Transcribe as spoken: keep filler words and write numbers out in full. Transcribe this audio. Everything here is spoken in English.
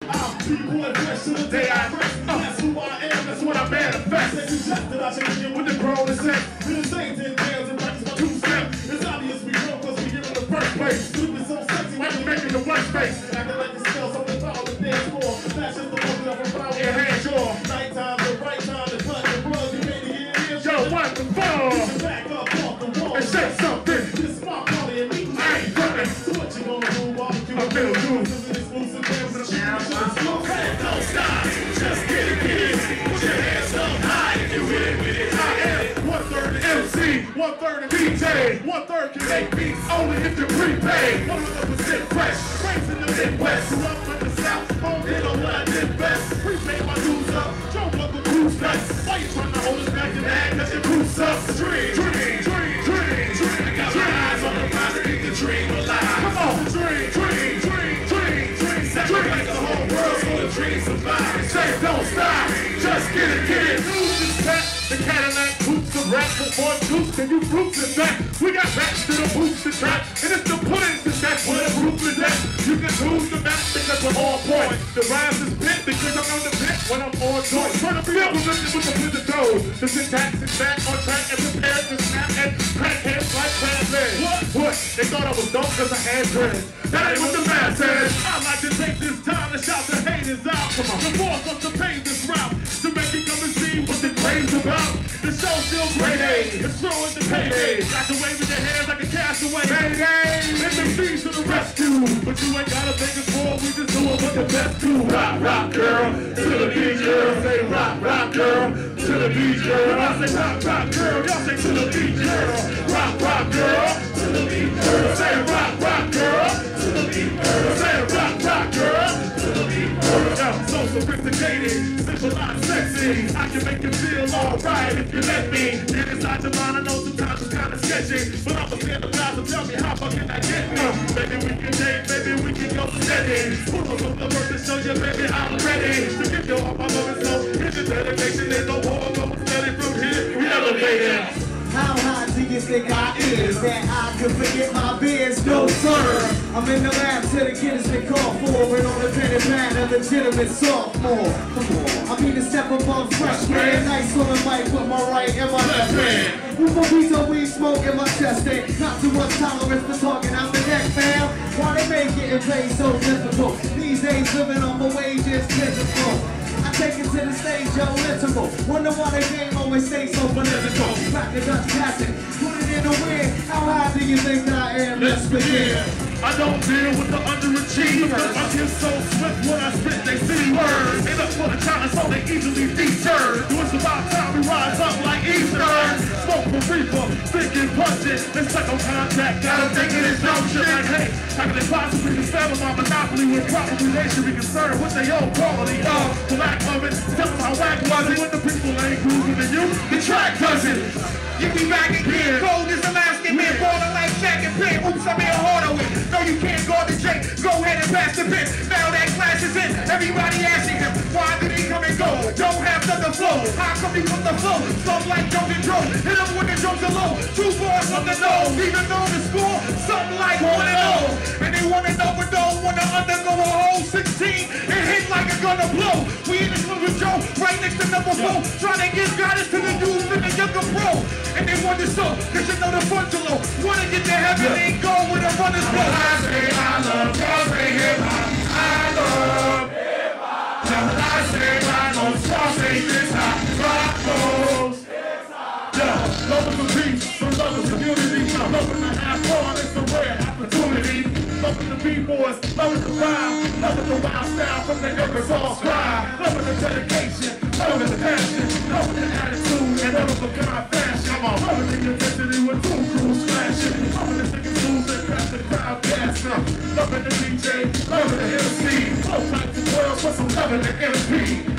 I'm B-boy fresh to the day I rest. That's who I am, that's what I manifest. They suggested I should begin with the grown and sex. We the same ten tails and practice my two steps. It's obvious we grow cause we here in the first place. Sleeping so sexy, why you making the worst face? Acting like you smell something foul the dance floor. That's just the one that I'm proud of your hand jaw. Nighttime's the right time to cut the blood. You made it here. Yo, what the fuck? Get your back up off the wall and say something. This is my party and me. I ain't running. So what you gonna do? Barbecue I feel good. This is an exclusive dance and don't stop, just get it, get it. Put your hands up high if you with it, with it. I am one third M C, one third D J, one third can make beats only if you prepay. one hundred percent fresh, friends in the Midwest. Grew up in the South, home did on what I did best. Prepay my dues up, don't want the booze nuts. Why you trying to hold us back and act cause your boots up? Dream, dream, dream, dream, dream. I got my eyes on the prize to keep the dream alive. Come on, dream, dream, dream, dream, dream. Sacrifice the whole world so the dream survive. Say don't stop, just get it, get it. News is back, the Cadillac boots the rap with more juice than you fruits in back. We got backs to the boots to trap, and it's the puddings to that's where the proof is at. You can lose the match because we're on point. The rhymes is bit because I'm on the pit when I'm on joint. Turn up the other with the pivot toes. The syntax is back on track and prepared to snap and crack heads like cranberries. What? What? They thought I was dope because I had dreads. That ain't what the man says. I like to take this time to shout the haters out. Come on. The force us to pave this route to make you come and see what the craze about. The show's still great A. It's throwing the payday. Got to wave with your hands like a castaway. Payday. M C to the rescue. But you ain't gotta think it's more. We just doing what the best do. Rock, rock, girl. To the beat, girl. Say rock, rock, girl. To the beat, girl. I say rock, rock, girl. Y'all say to the beat, girl. Rock, rock, girl. To the beat, girl. Say rock, rock, girl. To the beat, girl. Say rock, rock, girl. To the beat, girl. Yeah, so sophisticated, simple, not sexy. I can make you feel alright if you let me. Get inside your mind, I know sometimes it's kinda sketchy, but I'm a fan of guys, so tell me how far can I get me? Maybe we can date, maybe we can go steady. Pull up from the work to show you, baby, I'm ready to give you all my love and soul. Here's your dedication, there's no war, go steady from here, we elevated. How high do you think I is that I could forget my biz? No sir, I'm in the lab till the kids been called for, and on the pen and pad a legitimate sophomore. Come on, I mean to step above freshman, nice on the mic with my right and my left hand. With a piece of weed smoke in my chest, and not too much tolerance for talking out the neck, fam. Why they make it and play so difficult? These days living on my wages, pitiful. I take it to the stage, yo, literal. Wonder why the game always stays so political. Crack the Dutch classic, put it in the wind. How high do you think that I am? Let's begin. I don't deal with the underachievers. I get so swift when I spit, they see words. Ain't up for the challenge, so they easily deterred. It's about time we rise up like Eastern. Smoke for reaper, thick and punching. It's like on contact, got them thinking it's no shit. Like, hey, how can they possibly discover my monopoly with probably they should be concerned with their own quality of the lack of it? Tell them how whack was it when the people ain't grooving to you? The track does it. You be back again, cold as Alaskan man, balling like Shaq and Penn. Oops, I'm here harder with. No, you can't guard the J. Go ahead and pass the pin. Now that class is in. Everybody asking him, why did he come and go? Don't have nothing flow. How come he from the flow? Something like Jones Joe. Hit him when the drums are low. Two bars on the nose. Even though the score, something like one and oh. And they want to know but don't want to undergo a whole sixteen and hit like a gonna blow. We in the club with Joe, right next to number four. Trying to give guidance to the dudes in the younger pro. And they want to show, cause you know the fun's are low. Wanna get to heaven and go with a runner's blow. I say I love, y'all say hip hop. I love hip hop. Now I say I know, y'all say this hop. Rock goes. Yeah, love is a peace, so love is community. Love is a half fun, it's a rare opportunity. Love is the B-boys, love is the vibe. Love is the wild style from the youngest all cry. Love is the dedication, love is the passion. Love is the attitude, and love is the kind fashion. Love is the intensity with two crews flashing. Love is the singing blues that crash the crowd dancing. Love is the D J, love is the M C. Flow like the world for some love in the M P.